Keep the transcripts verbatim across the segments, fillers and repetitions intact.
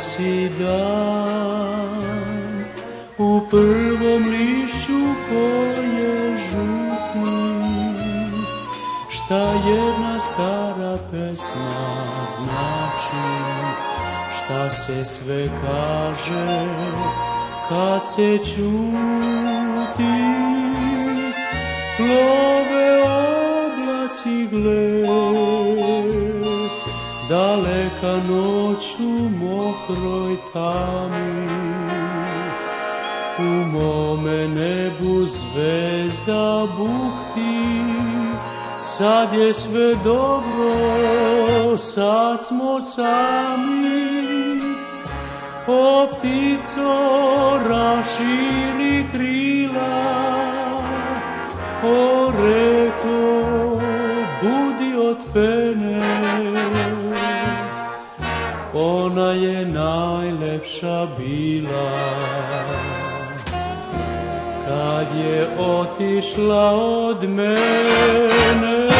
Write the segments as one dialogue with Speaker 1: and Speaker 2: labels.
Speaker 1: ugasi dan u prvom lišću koje žuti. Šta jedna stara pesma znači, šta se sve kaže kad se ćuti. Plove oblaci gled, daleka noću mokroj tami. U mome nebu zvezda bukti, sad je sve dobro, sad smo sami. O ptico, raširi krila, o reko, budi od pene. Ona je najlepša bila kad je otišla od mene.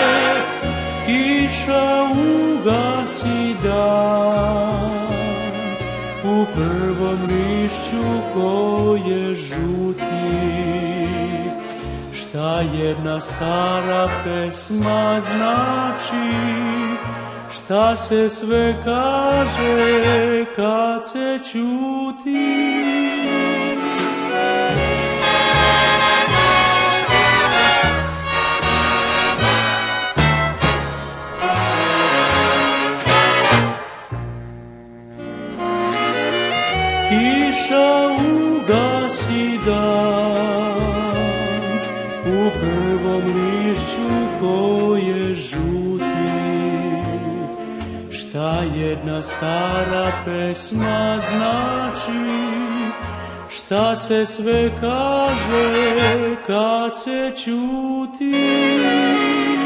Speaker 1: Kiša ugasi dan u prvom lišću koje žuti. Šta jedna stara pesma znači, šta se sve kaže kad se ćuti. Kiša ugasi dan u prvom lišću koje žuti. Šta jedna stara pesma znači, šta se sve kaže kad se ćuti.